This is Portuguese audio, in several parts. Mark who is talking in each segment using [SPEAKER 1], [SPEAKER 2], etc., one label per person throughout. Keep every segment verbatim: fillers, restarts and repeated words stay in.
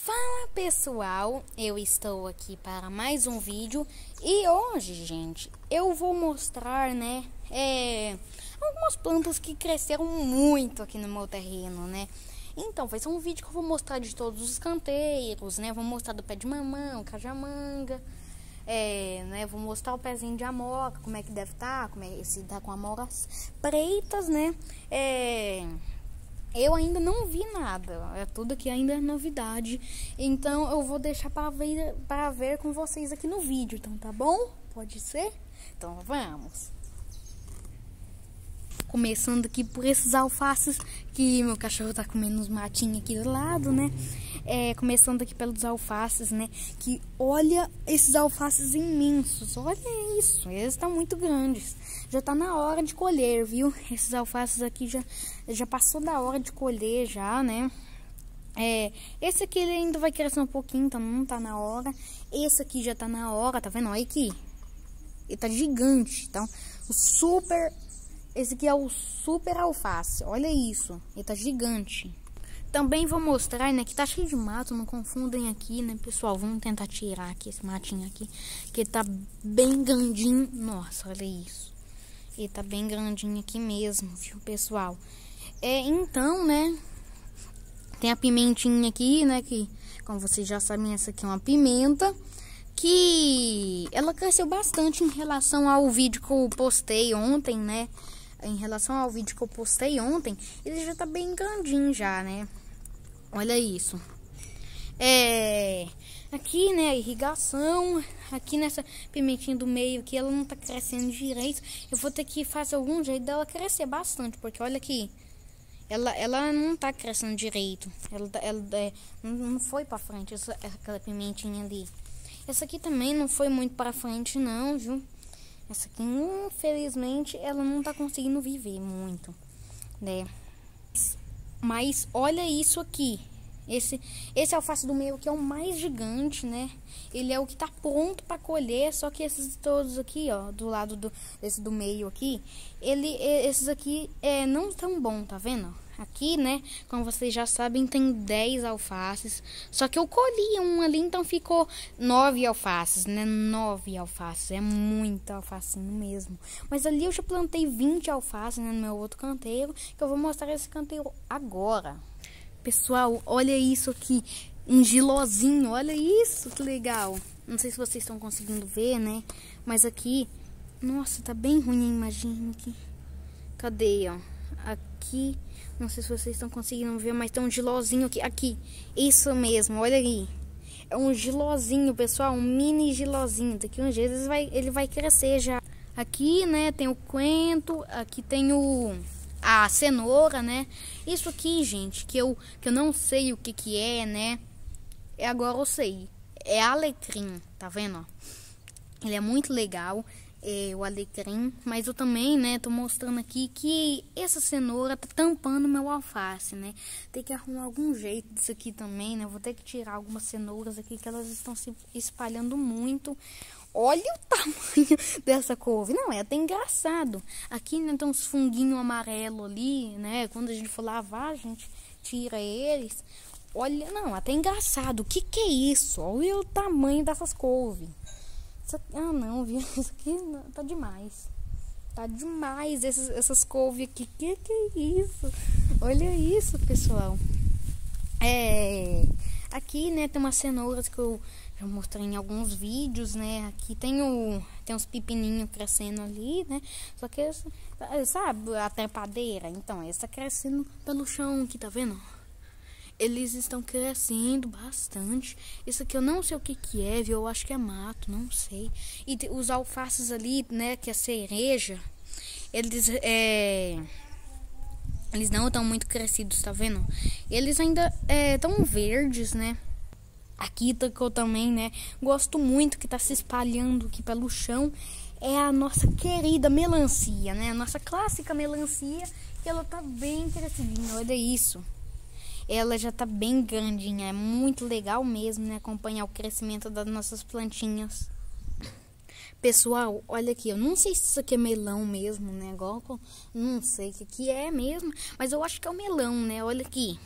[SPEAKER 1] Fala pessoal, eu estou aqui para mais um vídeo e hoje, gente, eu vou mostrar, né, é, algumas plantas que cresceram muito aqui no meu terreno, né. Então, vai ser um vídeo que eu vou mostrar de todos os canteiros, né, vou mostrar do pé de mamão, cajamanga, é, né, vou mostrar o pezinho de amora, como é que deve estar, como é se tá com amoras pretas, né, é... Eu ainda não vi nada, é tudo aqui ainda é novidade, então eu vou deixar para ver, para ver com vocês aqui no vídeo, então tá bom? Pode ser? Então vamos! Começando aqui por esses alfaces que meu cachorro tá comendo uns matinhos aqui do lado, né? É, começando aqui pelos alfaces, né? Que olha esses alfaces imensos, olha isso, eles estão muito grandes. Já tá na hora de colher, viu? Esses alfaces aqui já, já passou da hora de colher já, né? É, esse aqui ele ainda vai crescer um pouquinho, então não tá na hora. Esse aqui já tá na hora, tá vendo? Olha aqui. Ele tá gigante, então o super... Esse aqui é o super alface, olha isso, ele tá gigante. Também vou mostrar, né, que tá cheio de mato, não confundem aqui, né, pessoal. Vamos tentar tirar aqui esse matinho aqui, que ele tá bem grandinho. Nossa, olha isso. Ele tá bem grandinho aqui mesmo, viu, pessoal? É, então, né, tem a pimentinha aqui, né, que, como vocês já sabem, essa aqui é uma pimenta, que ela cresceu bastante em relação ao vídeo que eu postei ontem, né? Em relação ao vídeo que eu postei ontem, ele já tá bem grandinho já, né? Olha isso. É... Aqui, né, a irrigação. Aqui nessa pimentinha do meio aqui, ela não tá crescendo direito. Eu vou ter que fazer algum jeito dela crescer bastante, porque olha aqui. Ela, ela não tá crescendo direito. Ela, ela é, não foi pra frente, essa, aquela pimentinha ali. Essa aqui também não foi muito pra frente não, viu? Essa aqui, infelizmente, ela não tá conseguindo viver muito, né? Mas olha isso aqui. Esse, esse alface do meio aqui é o mais gigante, né? Ele é o que tá pronto para colher, só que esses todos aqui, ó, do lado do, desse do meio aqui, ele, esses aqui é, não tão bom, tá vendo? Aqui, né, como vocês já sabem, tem dez alfaces. Só que eu colhi um ali, então ficou nove alfaces, né? nove alfaces, é muito alfacinho mesmo. Mas ali eu já plantei vinte alfaces, né, no meu outro canteiro, que eu vou mostrar esse canteiro agora. Pessoal, olha isso aqui, um gilozinho, olha isso, que legal. Não sei se vocês estão conseguindo ver, né? Mas aqui, nossa, tá bem ruim a imagem aqui. Cadê, ó? Aqui, não sei se vocês estão conseguindo ver, mas tem um gilozinho aqui, aqui, isso mesmo, olha aí. É um gilozinho, pessoal, um mini gilozinho. Daqui uns dias ele vai, ele vai crescer já. Aqui, né, tem o coentro, aqui tem o... a cenoura, né? Isso aqui, gente, que eu, que eu não sei o que que é, né? E agora eu sei. É alecrim, tá vendo? Ele é muito legal, é, o alecrim. Mas eu também, né, tô mostrando aqui que essa cenoura tá tampando meu alface, né? Tem que arrumar algum jeito disso aqui também, né? Vou ter que tirar algumas cenouras aqui que elas estão se espalhando muito. Olha o tamanho dessa couve. Não, é até engraçado. Aqui, né, tem uns funguinhos amarelos ali, né? Quando a gente for lavar, a gente tira eles. Olha, não, até engraçado. O que que é isso? Olha o tamanho dessas couves. Isso, ah, não, viu? Isso aqui não, tá demais. Tá demais essas, essas couves aqui. Que que é isso? Olha isso, pessoal. É... Aqui, né, tem umas cenouras que eu já mostrei em alguns vídeos, né? Aqui tem, o, tem uns pepininhos crescendo ali, né? Só que, essa, sabe, a trepadeira? Então, essa tá crescendo pelo chão aqui, tá vendo? Eles estão crescendo bastante. Isso aqui eu não sei o que que é, viu? Eu acho que é mato, não sei. E os alfaces ali, né, que é cereja, eles, é... eles não estão muito crescidos, tá vendo? Eles ainda estão é, verdes, né? Aqui que eu também, né, gosto muito, que tá se espalhando aqui pelo chão, é a nossa querida melancia, né? A nossa clássica melancia, que ela tá bem crescidinha, olha isso. Ela já tá bem grandinha, é muito legal mesmo, né, acompanhar o crescimento das nossas plantinhas. Pessoal, olha aqui, eu não sei se isso aqui é melão mesmo, né, igual, não sei o que que é mesmo, mas eu acho que é o melão, né, olha aqui.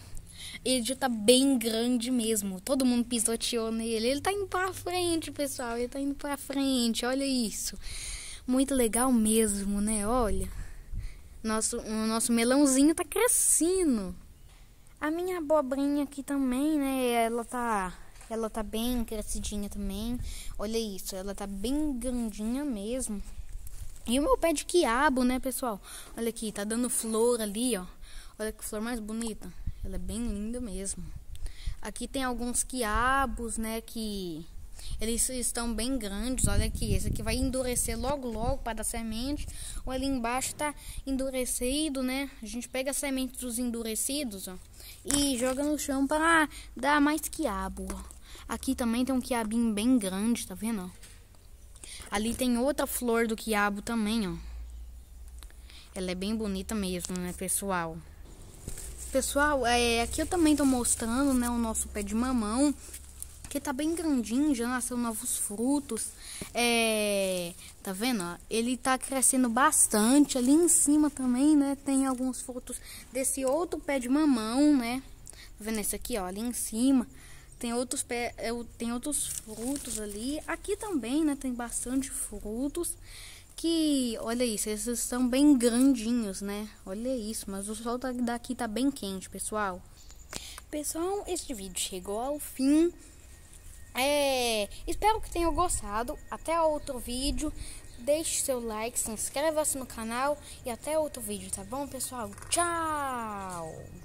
[SPEAKER 1] Ele já tá bem grande mesmo. Todo mundo pisoteou nele. Ele tá indo pra frente, pessoal. Ele tá indo pra frente. Olha isso. Muito legal mesmo, né? Olha. Nosso, o nosso melãozinho tá crescendo. A minha abobrinha aqui também, né? Ela tá... Ela tá bem crescidinha também. Olha isso. Ela tá bem grandinha mesmo. E o meu pé de quiabo, né, pessoal? Olha aqui. Tá dando flor ali, ó. Olha que flor mais bonita. Ela é bem linda mesmo. Aqui tem alguns quiabos, né, que eles estão bem grandes. Olha aqui, esse aqui vai endurecer logo, logo para dar semente. O ali embaixo tá endurecido, né? A gente pega a semente dos endurecidos, ó, e joga no chão para dar mais quiabo, ó. Aqui também tem um quiabinho bem grande, tá vendo, ó? Ali tem outra flor do quiabo também, ó. Ela é bem bonita mesmo, né, pessoal? Pessoal, é, aqui eu também tô mostrando, né, o nosso pé de mamão, que tá bem grandinho, já nasceu novos frutos. É, tá vendo, ó? Ele tá crescendo bastante. Ali em cima também, né, tem alguns frutos desse outro pé de mamão, né? Tá vendo esse aqui, ó, ali em cima. Tem outros, pé, tem outros frutos ali. Aqui também, né, tem bastante frutos. Que, olha isso, esses estão bem grandinhos, né? Olha isso, mas o sol daqui tá bem quente, pessoal. Pessoal, este vídeo chegou ao fim. É, espero que tenham gostado. Até outro vídeo. Deixe seu like, se inscreva-se no canal. E até outro vídeo, tá bom, pessoal? Tchau!